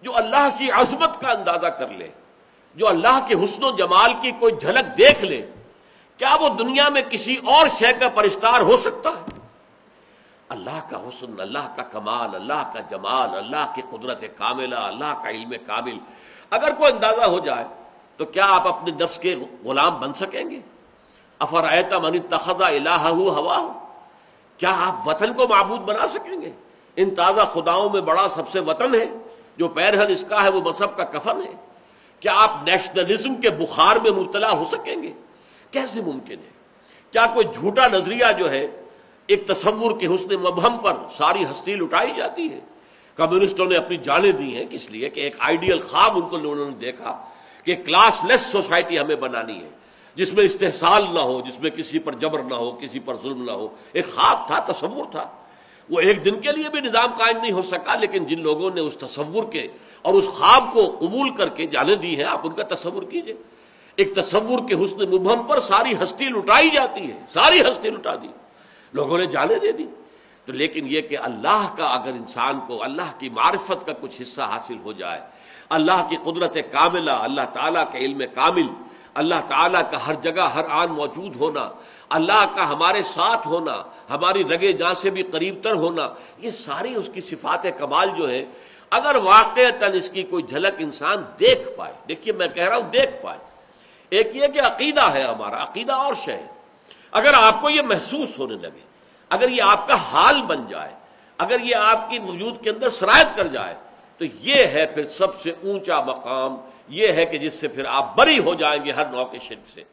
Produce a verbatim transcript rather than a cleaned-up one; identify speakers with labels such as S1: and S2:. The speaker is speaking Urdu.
S1: جو اللہ کی عظمت کا اندازہ کر لے، جو اللہ کے حسن و جمال کی کوئی جھلک دیکھ لے، کیا وہ دنیا میں کسی اور شے کا پرستار ہو سکتا ہے؟ اللہ کا حسن، اللہ کا کمال، اللہ کا جمال، اللہ کی قدرت کاملہ، اللہ کا علم کامل اگر کوئی اندازہ ہو جائے تو کیا آپ اپنے نفس کے غلام بن سکیں گے؟ افرأیت من اتخذ الہہ ہواہ، کیا آپ وطن کو معبود بنا سکیں گے؟ ان تازہ خداؤں میں بڑا سب سے وطن ہے، جو پیرہن اس کا ہے وہ مذہب کا کفن ہے۔ کیا آپ نیشنلزم کے بخار میں مبتلا ہو سکیں گے؟ کیسے ممکن ہے؟ کیا کوئی جھوٹا نظریہ جو ہے ایک تصور کے حسن مبہم پر ساری ہستی لٹائی جاتی ہے؟ کمیونسٹوں نے اپنی جانیں دی ہیں کس لیے کہ ایک آئیڈیل خواب ان کو انہوں نے دیکھا کہ کلاس لیس سوسائٹی ہمیں بنانی ہے، جس میں استحصال نہ ہو، جس میں کسی پر جبر نہ ہو، کسی پر ظلم نہ ہو۔ ایک خواب تھا، تصور تھا، وہ ایک دن کے لیے بھی نظام قائم نہیں ہو سکا، لیکن جن لوگوں نے اس تصور کے اور اس خواب کو قبول کر کے جانیں دی ہیں، آپ ان کا تصور کیجئے۔ ایک تصور کے حسن مبہم پر ساری ہستی لٹائی جاتی ہے، ساری ہستی لٹا دی، لوگوں نے جانیں دے دی۔ تو لیکن یہ کہ اللہ کا اگر انسان کو اللہ کی معرفت کا کچھ حصہ حاصل ہو جائے، اللہ کی قدرت کاملہ، اللہ تعالیٰ کا علم کامل، اللہ تعالیٰ کا ہر جگہ ہر آن موجود ہونا، اللہ کا ہمارے ساتھ ہونا، ہماری رگے جاں سے بھی قریب تر ہونا، یہ ساری اس کی صفات کمال جو ہے، اگر واقعتاً اس کی کوئی جھلک انسان دیکھ پائے، دیکھیے میں کہہ رہا ہوں دیکھ پائے، ایک یہ کہ عقیدہ ہے ہمارا، عقیدہ اور شے ہے، اگر آپ کو یہ محسوس ہونے لگے، اگر یہ آپ کا حال بن جائے، اگر یہ آپ کی وجود کے اندر سرایت کر جائے، تو یہ ہے پھر سب سے اونچا مقام، یہ ہے کہ جس سے پھر آپ بری ہو جائیں گے ہر نوع کے شرک سے۔